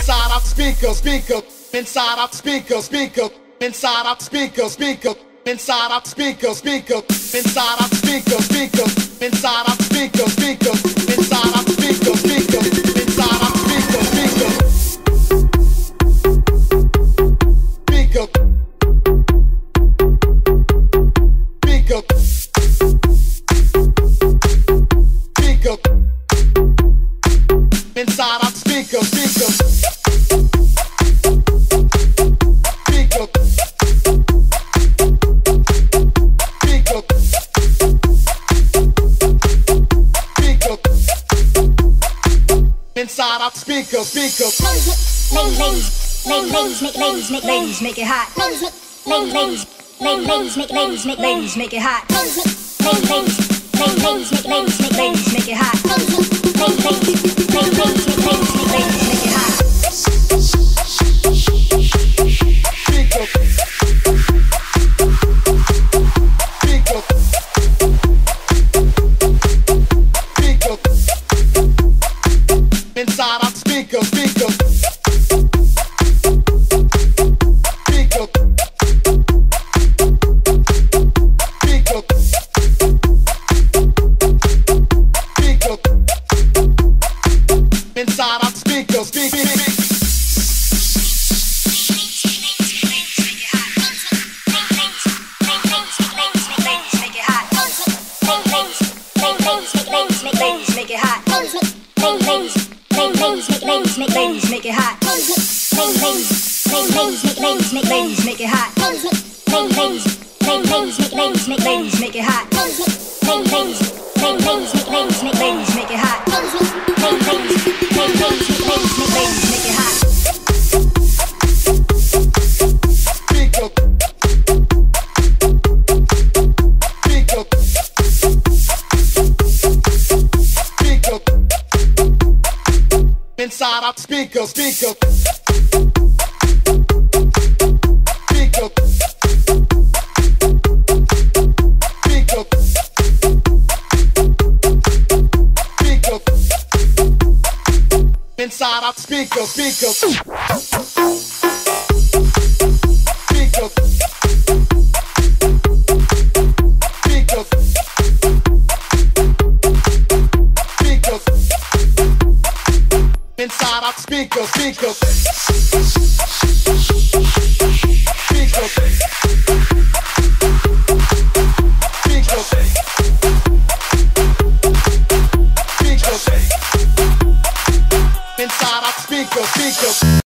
inside our speaker, speaker, inside our speaker, speaker, inside our speaker, speaker, inside our speaker, speaker, inside our speaker, speaker, inside our speaker, speaker, inside our speaker, speaker, inside our speaker, speaker, speaker, speaker, speaker, inside our speaker, speaker, speaker, speaker, speaker, inside our speaker, speaker. Ladies, make it hot. Ladies, make it hot. Ladies, make it hot. Inside our speaker, speaker, speaker, speaker, speaker, inside our speaker, speaker. Ladies, make it hot. Ladies, make it hot. Ladies, make it hot. Ladies, make it hot. Ladies, make it hot. Speaker, speaker, speaker, inside our speaker, speaker, speaker, speaker, speaker, inside our speaker, speaker, speaker, speaker, speaker, inside our speaker, speaker, speaker, speaker, speaker, inside our speaker, speaker.